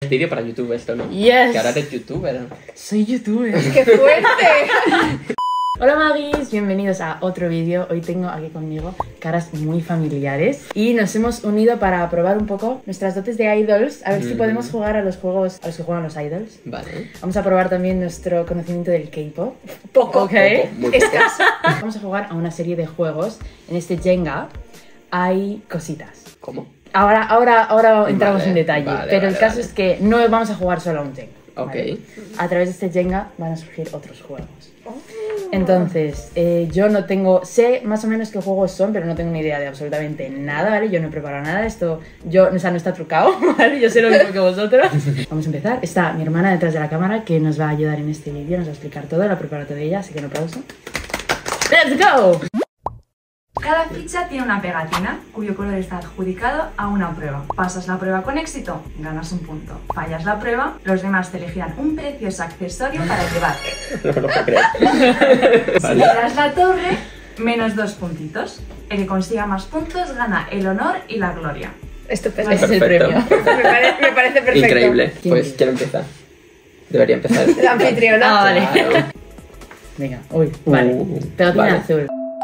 Es vídeo para YouTube esto, ¿no? Yes. Que ahora eres youtuber. Soy youtuber. ¡Qué fuerte! Hola Magis, bienvenidos a otro vídeo. Hoy tengo aquí conmigo caras muy familiares y nos hemos unido para probar un poco nuestras dotes de idols, a ver si podemos jugar a los juegos a los que juegan los idols. Vale. Vamos a probar también nuestro conocimiento del K-pop. Poco. Ok. Muy poco. Vamos a jugar a una serie de juegos. En este Jenga hay cositas. ¿Cómo? Ahora entramos Vale, en detalle, vale, pero el vale, caso vale. es que no vamos a jugar solo a un Jenga. Ok. ¿vale? A través de este Jenga van a surgir otros juegos. Entonces, yo no tengo... Sé más o menos qué juegos son, pero no tengo ni idea de absolutamente nada, ¿vale? Yo no he preparado nada, esto... O sea, no está trucado, ¿vale? Yo sé lo mismo que vosotros. Vamos a empezar. Está mi hermana detrás de la cámara que nos va a ayudar en este vídeo, nos va a explicar todo, la prepara todo ella, así que un aplauso. ¡Let's go! Cada ficha tiene una pegatina cuyo color está adjudicado a una prueba. Pasas la prueba con éxito, ganas un punto. Fallas la prueba, los demás te elegirán un precioso accesorio para llevarte. No lo puedo creer. Si tiras la torre, menos 2 puntitos. El que consiga más puntos gana el honor y la gloria. Estupendo. Ese es el Perfecto. premio. Me parece perfecto. Increíble. ¿Quién Pues, ¿quién empieza? Debería empezar. La anfitriona. Ah, vale. Claro. Venga, uy, vale. Pegatina vale. azul.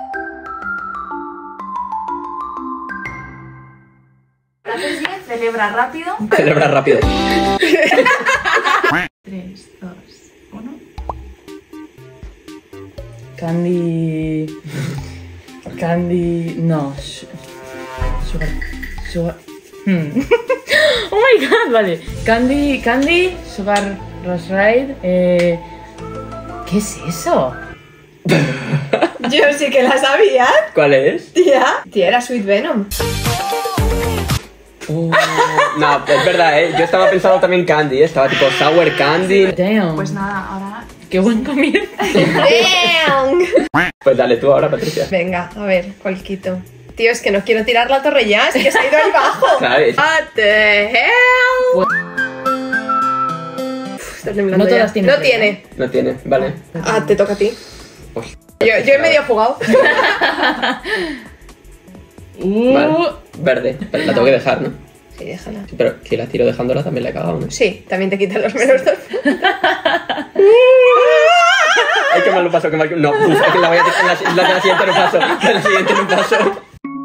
Haces bien, celebra rápido. Celebra rápido. 3, 2, 1. Candy... No. Sugar... Oh my god, vale. Candy, Sugar Rush Ride. ¿Qué es eso? Yo sí que la sabía, ¿Cuál es? tía. Tía, era Sweet Venom. No, es verdad, ¿eh? Yo estaba pensando también Candy, ¿eh? Estaba tipo Sour Candy. Damn. Pues nada, ahora Qué buen comienzo. Damn. Pues dale tú ahora, Patricia. Venga, a ver, ¿cuál quito? Tío, es que no quiero tirar la torre ya, es que se ha ido ahí abajo. ¿Sabes? What the hell? Estás temblando No ya. todas tienen No premio. tiene. No tiene, vale. Ah, te toca a ti. Pues, Yo he medio jugado. vale. Verde. Pero la tengo que dejar, ¿no? Sí, déjala. Sí, pero si la tiro dejándola también la he cagado, ¿no? Sí, también te quitan los menos 2. Ay, qué mal lo paso, qué mal. No, es que la voy a tirar. La de la siguiente no paso. De la siguiente no paso.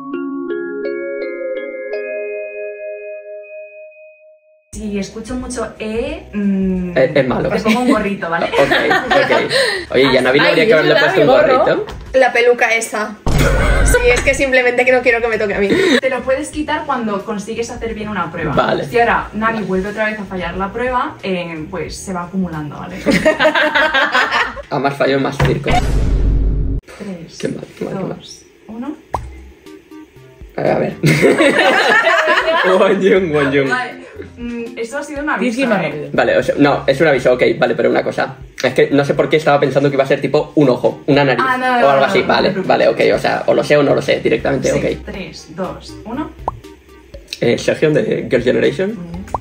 si escucho mucho Es malo. te pongo un gorrito, ¿vale? Ok. Oye, ¿y a Navi le Ay, habría es que haberle verdad, puesto un mi gorro. gorrito? La peluca esa. Sí, es que simplemente que no quiero que me toque a mí. Te lo puedes quitar cuando consigues hacer bien una prueba. Vale. Si ahora Navi vuelve otra vez a fallar la prueba, pues se va acumulando, ¿vale? A más fallo, más circo. 3, Qué mal, qué mal, qué mal. 2, 1. A ver. Wonjung. Vale, esto ha sido una Tienes que aviso, ir más rápido. Vale, o sea, no, es un aviso, ok, vale, pero una cosa. Es que no sé por qué estaba pensando que iba a ser tipo un ojo, una nariz Ah, no, o algo no, así. no, Vale, no te vale, ok, preocupes. o sea, o lo sé o no lo sé directamente, Sí, ok. 3, 2, 1. Sergio de Girls' Generation.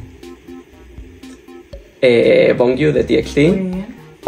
Bongyu de TXT. Muy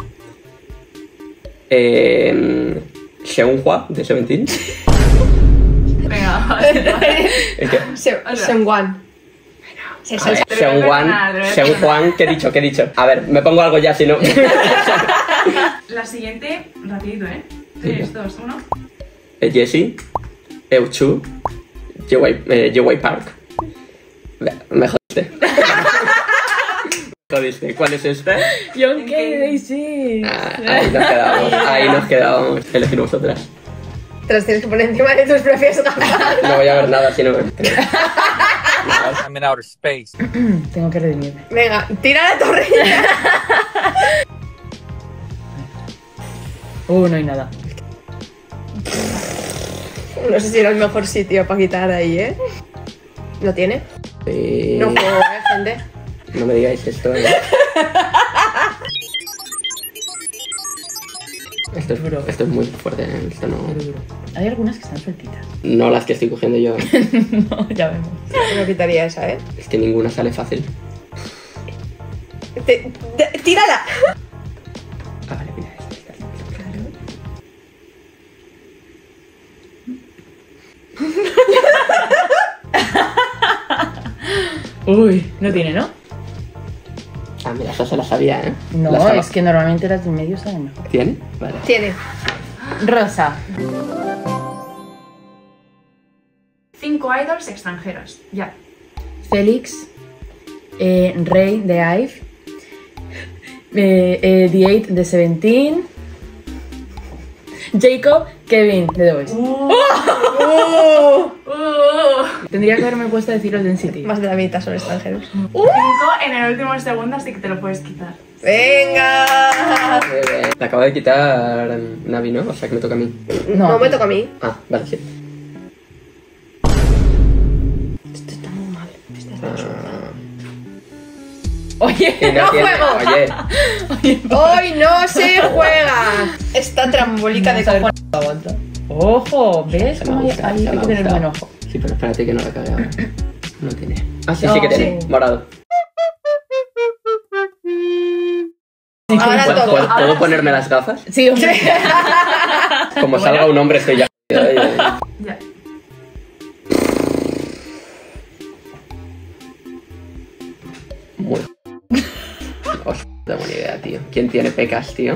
bien. Seunhwa de Seventeen. Venga, vale. Es que. Seungwan. A ver, Seungwan, ¿qué he dicho? A ver, me pongo algo ya, si no. La siguiente, rapidito, ¿eh? Sí. 3, 2, 1. Jessie, Euchu, Jeway Park. Me jodiste. Jodiste, ¿cuál es este? Young Daisy. Ahí nos quedábamos. Elegir vosotras. Te las tienes que poner encima de tus propias gafas. No voy a ver nada si no. I'm in outer space. Tengo que redimirme. Venga, tira la torre ya. No hay nada. No sé si era el mejor sitio para quitar ahí, ¿eh? ¿Lo tiene? No juego, gente. No me digáis esto. Esto es muy fuerte, esto no. Hay algunas que están sueltitas. No las que estoy cogiendo yo. No, ya vemos. No quitaría esa, ¿eh? Es que ninguna sale fácil. ¡Tírala! Ah, vale, mira, esta. Uy, no tiene, ¿no? Ah, mira, eso se la sabía, ¿eh? No, La estaba- es que normalmente las de medio saben mejor. ¿Tiene? Vale. Tiene. Rosa. 5 idols extranjeros. Ya. Félix. Rey de IVE. The 8 de Seventeen. Jacob. Kevin de The Voice. Tendría que haberme puesto a decir los de NCT. Más de la mitad son extranjeros. 5 en el último segundo, así que te lo puedes quitar. ¡Venga! Te acabo de quitar Navi, ¿no? O sea que me toca a mí. No me toca a mí. Ah, vale, sí. Esto está muy mal. Oye, Y no tiene- juego. Oye, ¡Hoy no se juega! Esta trambólica de cojones. ojo, ¿ves? se me Cómo gusta, hay se que me tener gusta. buen ojo. Sí, pero espérate que no la cague ahora. No tiene. Ah, sí, No, sí que tiene. sí. Morado. Ahora ¿Puedo, todo. ¿puedo ponerme las gafas? Sí, hombre. Como salga un hombre estoy ya... Ya. Muy... Hostia, no tengo ni idea, tío. ¿Quién tiene pecas, tío?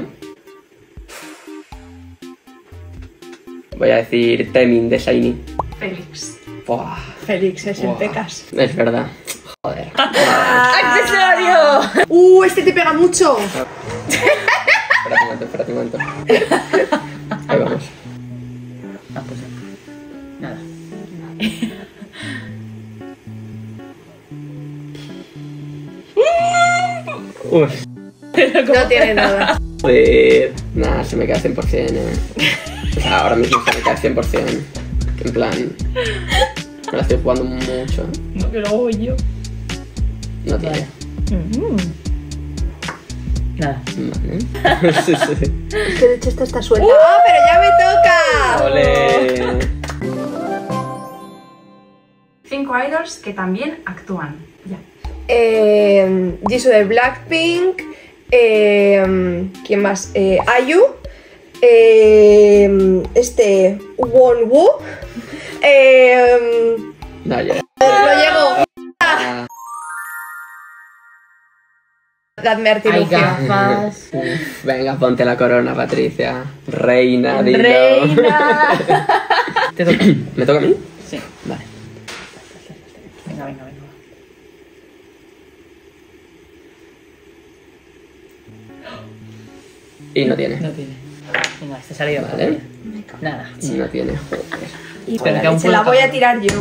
Voy a decir Temin de Shiny. Félix. Buah, Félix es el buah. pecas. Es verdad. Joder. ¡Accesorio! Este te pega mucho. Espérate un momento. Ahí vamos. Ah, pues nada. Uf. No tiene nada. Joder. Nah, se me queda 100%, O sea, ahora mismo se me queda 100%. En plan... Me la estoy jugando mucho. No, que lo hago yo. No tiene. Nada. Vale. Sí, sí. Es que de hecho esta está suelta. ¡Ah, pero ya me toca! Ole. 5 idols que también actúan. Ya. Jisoo de Blackpink. ¿Quién más? IU. Wonwoo. No, ya. No llego. Ah, Dadme Hay artilugio. gafas. uf, venga, ponte la corona, Patricia. Reina, dilo. Reina. Te toca. ¿Me toca a mí? Sí. Vale. Venga. Y no tiene. No tiene. Venga, este salido. Vale. Nada. No tiene. Joder. Y Espera, que aún se la puedo voy a tapar. tirar yo.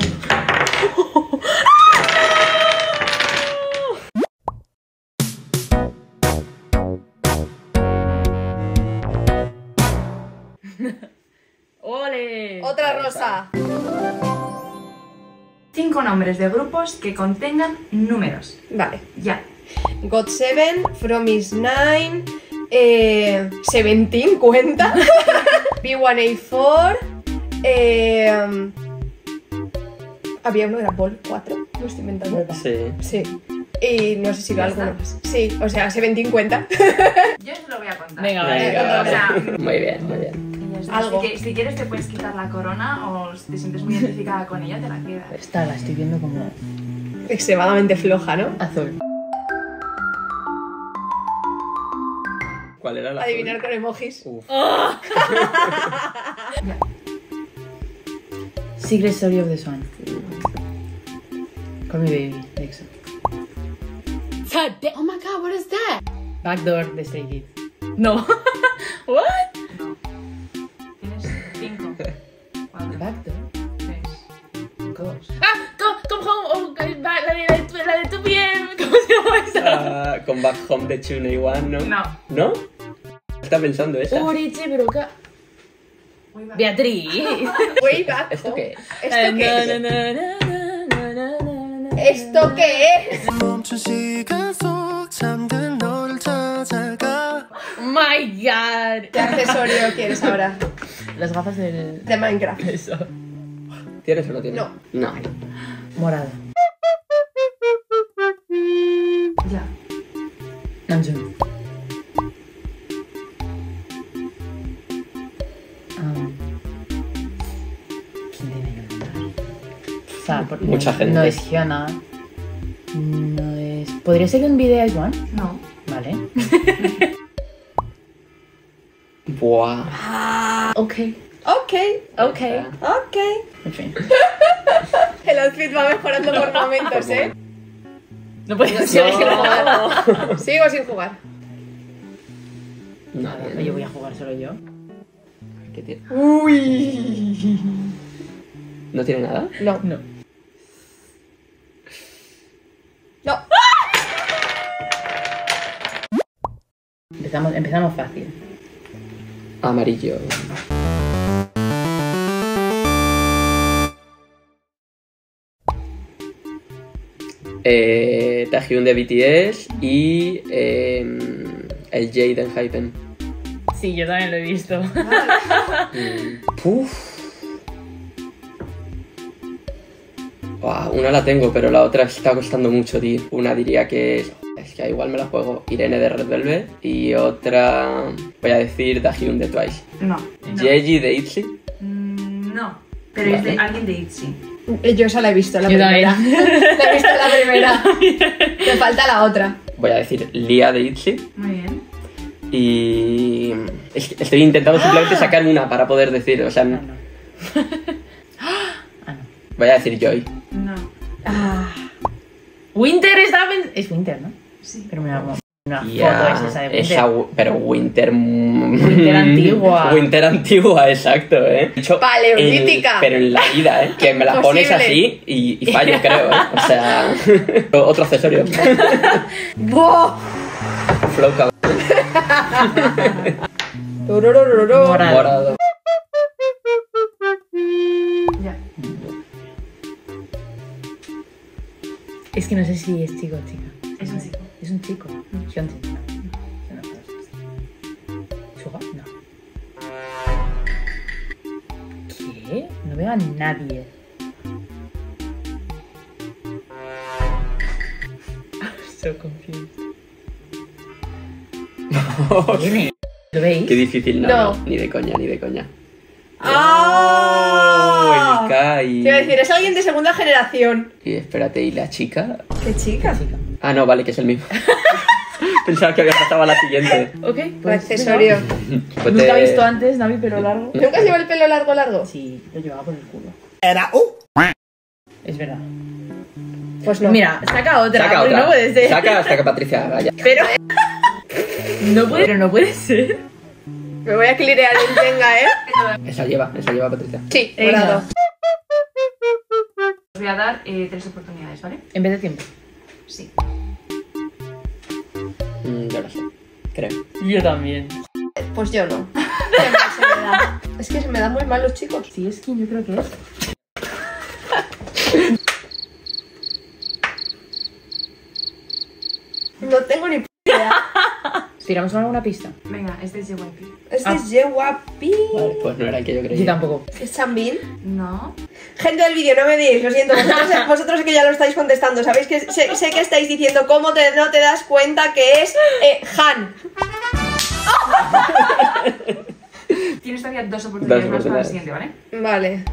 ¡Ole! Otra rosa. 5 nombres de grupos que contengan números. Vale. Ya. GOT7, From Is 9, Seventeen cuenta, B1A4, había uno de la Ball 4, lo estoy inventando. Sí. Sí. Y no sé si veo ¿Ya alguno está? más. Sí, o sea, Seventeen cuenta. Yo se lo voy a contar. Venga, Venga. O sea, Muy bien, muy bien. Algo. Si quieres te puedes quitar la corona o si te sientes muy identificada con ella te la quedas. Esta la estoy viendo como Extremadamente floja, ¿no? azul. ¿Cuál era la Adivinar con emojis. Uf. Ya. Secret Story of the Swan. Call Me Baby, de EXO. Oh my god, what is that? Backdoor de Stray Kids. No. What? No. Tienes 5. 4. Backdoor. 3. 2. Ah, come home. Oh, la de tu piel. ¿Cómo se llama esa? Con Back Home de Chune One, ¿no? No. ¿No? Está pensando esa. Urichi, pero que... Uy, va. Beatriz. Way back ¿Esto home. qué es? ¿Esto qué es? ¿Esto qué es? 멈춘 시간 속 잠든 너를 찾아가 Oh my god. ¿Qué accesorio quieres ahora? Las gafas del... De Minecraft. Eso. ¿Tienes o no tienes? No. No. Morado. Ya. Namjoon. ¿Quién tiene que nombrar? O sea, porque Mucha gente. No es Hyuna. No es ¿Podría ser un Video Ice One? No. Vale. Buah. Ok. Ok. En fin. El outfit va mejorando por momentos, ¿eh? No puedo Sigo sin jugar. Sigo sin jugar. No, Yo voy a jugar solo yo. ¿Qué tiene? Uy. ¿No tiene nada? No. No. No. Empezamos fácil. Amarillo. Taehyung de BTS y el Jaden Hypen. Sí, yo también lo he visto. Una la tengo, pero la otra está costando mucho, tío. Una diría que es que igual me la juego. Irene de Red Velvet. Y otra voy a decir Taehyung de Twice. No. Jeji de ITZY. No. Pero es de alguien de ITZY. Yo esa la he visto, la Yo primera. también. La he visto la primera. Me falta la otra. Voy a decir Lia de ITZY. Muy bien. Y estoy intentando simplemente sacar una para poder decir, o sea, Ah, no. voy a decir Joy. No. Winter estaba es Winter, ¿no? Sí. Pero mira, una Ya, foto es esa de Winter. pero Winter... Winter antigua. Winter antigua, exacto, ¿eh? De hecho, Paleolítica. pero en la vida, ¿eh? Que me la pones Posible. así y fallo, creo, ¿eh? O sea, otro accesorio. ¡Buah! Flow cabrón. Tururururu. Morado. Ya. Es que no sé si es chico o chica. Es un chico. Es un chico. Hyunjin. No. ¿Suga? No. ¿Qué? No veo a nadie. So confused. ¿Quién es? ¿Lo veis? Qué difícil, no, No. no, ni de coña, ni de coña. ¡Ah! Oh, el Kai. Te iba a decir, es alguien de segunda generación. Y espérate, ¿y la chica? ¿Qué chica? Chica. Ah, no, vale, que es el mismo. Pensaba que había pasado a la siguiente. Ok, Un pues. accesorio. Pues Nunca te- he visto antes Navi pelo largo. ¿Nunca has llevado el pelo largo? Sí, lo llevaba por el culo. Era Es verdad. Pues no. Mira, saca otra. Saca porque otra. No puede ser. Saca hasta que Patricia haga ya. Pero. Pero no puede ser. Me voy a clirear el Jenga, ¿eh? Esa lleva Patricia. Sí, Venga. morado. Os voy a dar 3 oportunidades, ¿vale? En vez de tiempo. Sí. Yo lo sé, creo. Yo también. Pues yo no. Qué mal se me da. Es que se me dan muy mal los chicos. Sí, es quien yo creo que es. No tengo ni p idea. ¿Tiramos con alguna pista? Venga, este es JYP. Este es Jewapi. Vale, pues no era el que yo creía. Yo tampoco. ¿Es Chanbin? No. Gente del vídeo, no me digáis, lo siento. Vosotros que ya lo estáis contestando. Sabéis que sé que estáis diciendo cómo no te das cuenta que es Han. Tienes todavía 2 oportunidades más para el oportunidades. siguiente, ¿vale? Vale.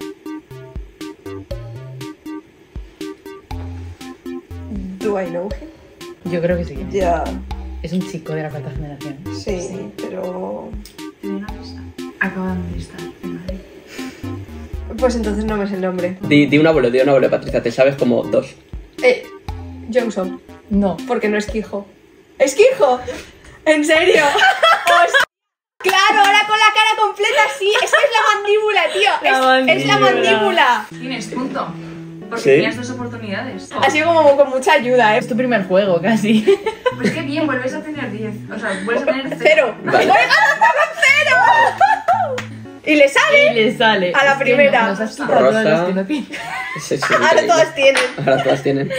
Do I know him? Yo creo que sí. Ya. Es un chico de la cuarta generación. Sí, pero... Te doy una pista. Acaban de estar en Madrid. Pues entonces no me sé el nombre. Di un abuelo, Patricia, te sabes como 2. Johnson. No. Porque no es Quijo. ¿Es Quijo? ¿En serio? Hostia. Claro, ahora con la cara completa sí. Es que es la mandíbula, tío. Es la mandíbula. Tienes punto. Porque ¿Sí? tenías 2 oportunidades. Ha sido como con mucha ayuda, Es tu primer juego, casi. Pues qué bien, vuelves a tener 10. O sea, vuelves a tener 0. Cero. Vale. ¡Voy ganando con 0! Y le sale. Y le sale. A la Es que primera. Nos has quitado todas Rosa. las que no tienen. Sí, sí, Ahora increíble. todas tienen. Ahora todas tienen.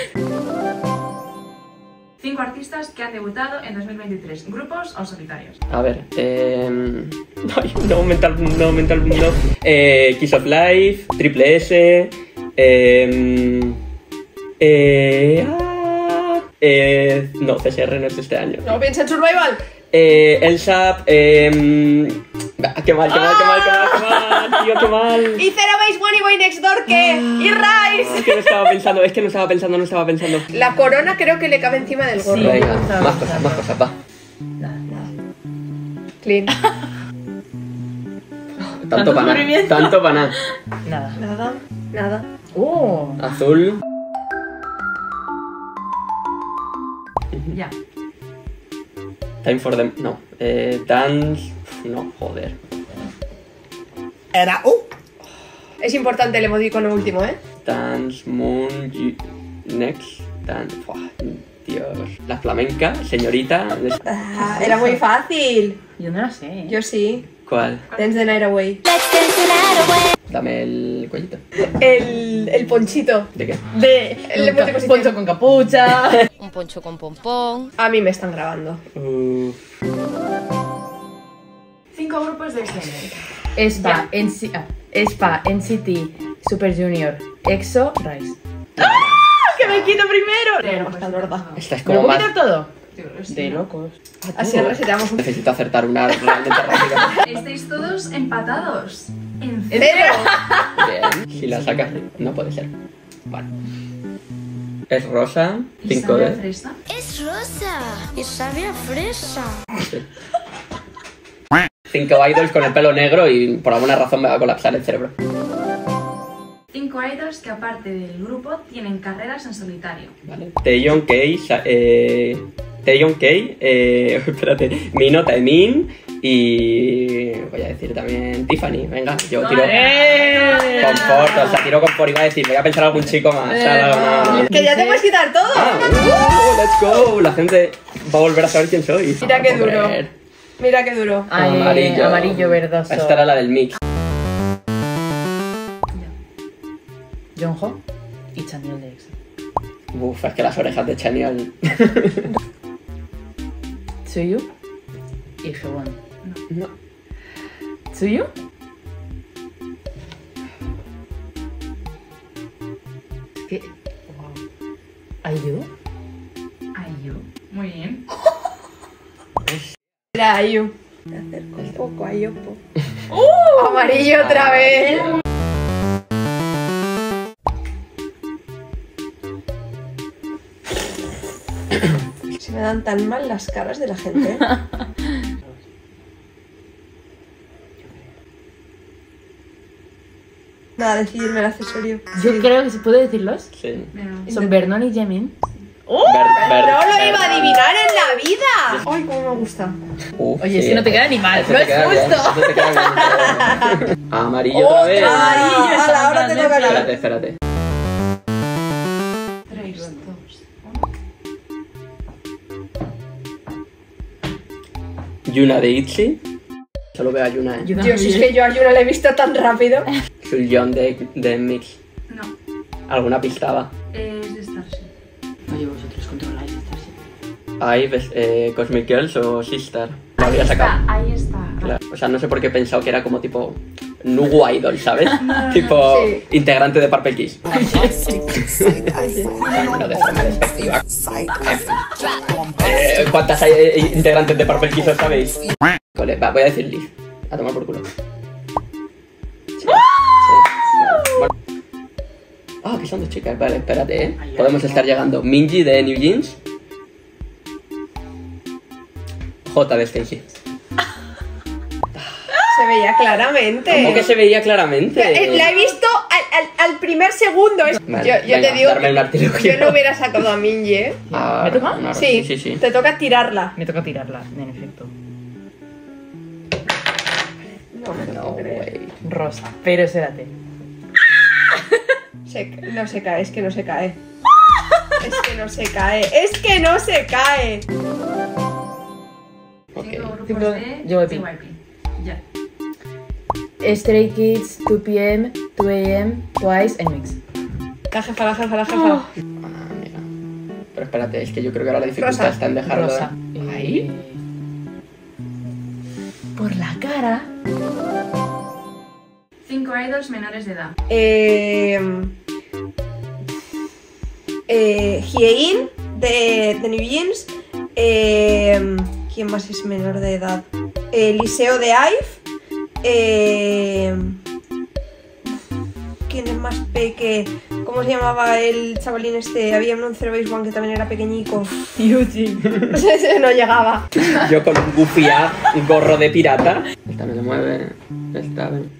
5 artistas que han debutado en 2023. ¿Grupos o solitarios? A ver, ay, no, mental, no. Kiss of Life, Triple S, no, CSR no es este año. No piensa en Survival. Elsa, qué mal, tío, qué mal. Y Zero Base One y Boy Next Door, ¿qué? Y Rise. Es que no estaba pensando. La corona creo que le cabe encima del gorro. Sí. Venga, más cosas, va. Clean. Tanto para nada. Nada. Nada. Azul. Ya. Time for them. No. Dance. No, joder. Era Es importante el emoticono último, ¿eh? Dance, Moon, Next. Dance. Dios. La flamenca, señorita. Era muy fácil. Yo no lo sé. Yo sí. ¿Cuál? Dance the Night Away. Dame el cuellito. El ponchito. ¿De qué? El emoticono. Poncho con capucha. Un poncho con pompón. A mí me están grabando. 5 grupos de género. Espa, NCT, Super Junior, EXO, Rise. ¡Que me quito primero! Pero, No, está gorda. Esta es ¿Me lo como puedo más. quitar todo? Yo creo que sí, De ¿no? locos. Así reseteamos un Necesito acertar una realmente rápida. Estáis todos empatados. En cero. Bien. Si la sacas, no puede ser. Vale. Es rosa. ¿Y 5 sabe a de. fresa? Es rosa y sabe a fresa. 5 idols con el pelo negro y por alguna razón me va a colapsar el cerebro. 5 idols que aparte del grupo tienen carreras en solitario. Vale. Taeyeon, espérate, Mino, Taemin y voy a decir también Tiffany. Venga, yo tiro confort, o sea, tiro confort. Iba a decir, voy a pensar algún chico más. No. Que ya te puedes quitar todo. Let's go. La gente va a volver a saber quién soy. Mira qué duro. Joder. Mira qué duro. Amarillo verdoso. Esta era la del mix. Jongho y Chanyeol de EXO. Uf, es que las orejas de Chanyeol. Tsuyu y Hewon. No. ¿Tsuyu? ¿Qué? Wow. ¿Ayu? Ayu. Muy bien. Mira, Ayu. Me acerco un poco a Yopo. Amarillo otra vez. Se me dan tan mal las caras de la gente. Nada, decidirme el accesorio. Yo creo que se puede decirlos. Sí. Pero- Son Vernon y Jimin. ¡No lo iba a adivinar en la vida! ¡Ay, cómo me gusta! Uf, Oye, sí, si no te queda ni mal, eso no te es queda bien, justo. eso te queda bien. Amarillo otra vez. Amarillo, ¡Hala, ahora te toca a ti! Espérate. 3, 2, 1. Yuna de ITZY. Solo veo a Yuna, ¿eh? Yo, si es que yo a Yuna la he visto tan rápido. Sulyeon de Mix. No. ¿Alguna pista va? Es de Starship. Oye, vosotros controláis Starship. Ahí, Cosmic Girls o Sistar. Lo habría sacado. Ahí está. Claro. O sea, no sé por qué he pensado que era como tipo Nugu Idol, ¿sabes? Tipo Sí. integrante de Purple Kiss. No de forma despectiva. ¿Cuántas hay integrantes de Purple Kiss os sabéis? Vale, va, voy a decir Liz. A tomar por culo. Sí. Bueno. Ah, que son dos chicas. Vale, espérate, ¿eh? Podemos estar llegando. Minji de New Jeans. J de Stacy. Se veía claramente. ¿Cómo que se veía claramente? La he visto al primer segundo. Vale, yo venga, te digo, darme un artilugio. yo no hubiera sacado a Minji, ¿eh? Ah, ¿Me toca? no, Sí, sí. te toca tirarla. Me toca tirarla, en efecto. No me lo No, puedo creer. güey. Rosa, pero espérate. No se cae, es que no se cae. Es que no se cae, es que no se cae. 5 grupos Cinco, de JYP. Ya. Stray Kids, 2PM, 2AM, Twice and Mix. La jefa, la jefa, la jefa. Ah, mira. Pero espérate, es que yo creo que ahora la dificultad Rosa. está en dejarlo. Rosa. Ahí. Por la cara. 5 idols menores de edad. Hyein de New Jeans. ¿Quién más es menor de edad? Liceo de Ive. ¿Quién es más peque? ¿Cómo se llamaba el chavalín este? Había un 0 base one que también era pequeñico. Yuji. Ese no llegaba. Yo con un Goofy A, un gorro de pirata. Esta no se mueve. Esta, ven.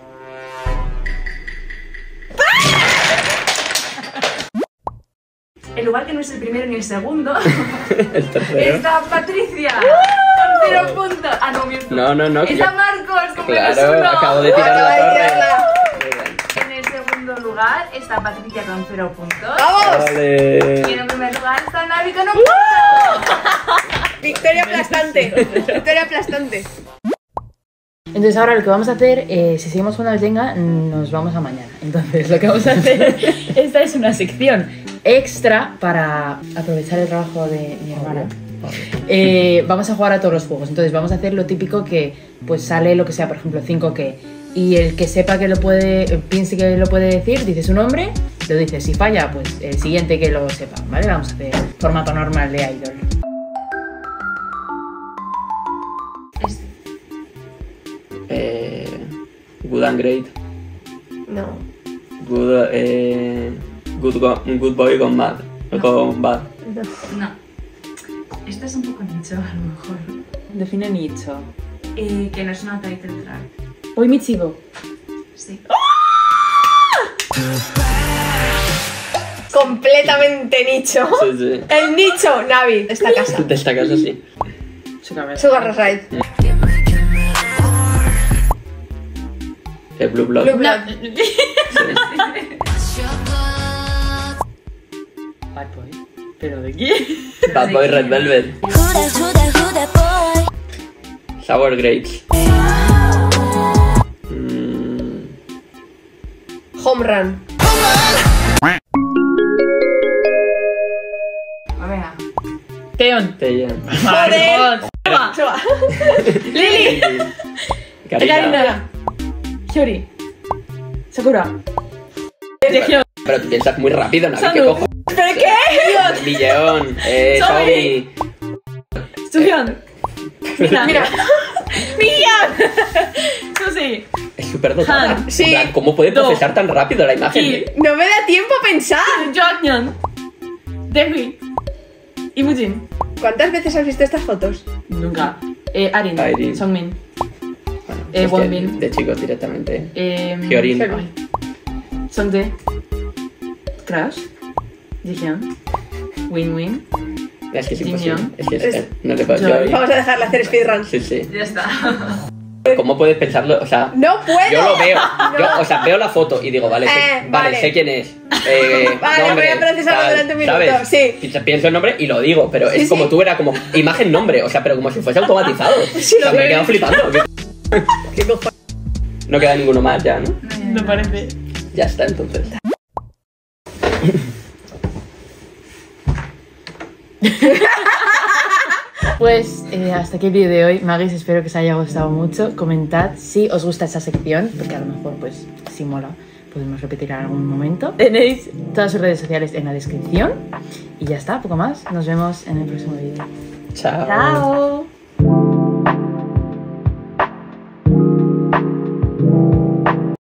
El lugar que no es el primero ni el segundo. El tercero. Está Patricia. Con 0 puntos. Ah, no, miento. No. Está Marcos con Claro, -1. acabo de tirar la torre. Muy bien. En el segundo lugar está Patricia con 0 puntos. ¡Vamos! Vale. Y en el primer lugar está Navi con 1 punto. Victoria aplastante. Victoria aplastante. Entonces ahora lo que vamos a hacer, si seguimos jugando al Jenga, nos vamos a mañana. Entonces lo que vamos a hacer, esta es una sección extra para aprovechar el trabajo de mi hermana. Vamos a jugar a todos los juegos. Entonces vamos a hacer lo típico que pues sale lo que sea, por ejemplo 5 que, y el que sepa que lo puede, piense que lo puede decir, dice su nombre, lo dice. Si falla, pues el siguiente que lo sepa, ¿vale? Vamos a hacer formato normal de Idol. Good and great. No. Good boy gone mad. Gone bad. No. Este es un poco nicho, a lo mejor. Define nicho. Que no es una title track. Hoy Michigo. Sí. Completamente nicho. Sí, sí. El nicho, Navi, de esta casa. De esta casa sí. Sugar Ride. El Blue Blood. Blue Blood. Sí. Bad Boy. ¿Pero de quién? Bad Boy Red Velvet. Sour Grapes. Home Run. A ver. Teon. Teyan. ¡Joder! Suba. Lili. Karina. Hyori. Sakura. Legión. Pero tú piensas muy rápido, ¿no? ¿Qué Sanu. cojo? ¿Pero qué? Villeón. Sobi. Sobi. Suhyun. Mira. Mira. ¡Mía! Susi. Es súper dotada. Han. Sí. En plan, ¿cómo puede Do. procesar tan rápido la imagen? Ki. No me da tiempo a pensar. Jonghyun. Dewi. Imujin. ¿Cuántas veces has visto estas fotos? Nunca. Arin. Arin. Songmin. Bueno, es que Wonbin. de chicos directamente. Hyorin. Songjae. Crash. Jihyun. Win-Win. Es que es Jin imposible. Young. Es que no te puedo Joy. yo. Vamos a dejarla hacer speedrun. Sí, sí. Ya está. ¿Cómo puedes pensarlo? O sea, ¡No puedo! yo lo veo. No. Yo, o sea, veo la foto y digo, vale, vale. sé quién es. Vale, nombre, voy a procesarlo tal, durante un minuto, ¿sabes? sí. Pienso el nombre y lo digo, pero Sí, es como sí. tú, era como imagen-nombre, o sea, pero como si fuese automatizado. O sea, me he quedado flipando. ¿Qué cojones? No queda ninguno más ya, ¿no? Me parece. Ya está, entonces. Pues hasta aquí el vídeo de hoy. Magis, espero que os haya gustado mucho. Comentad si os gusta esa sección, porque a lo mejor, pues, si mola, podemos repetir en algún momento. Tenéis todas sus redes sociales en la descripción. Y ya está, poco más. Nos vemos en el próximo vídeo. Chao. Chao.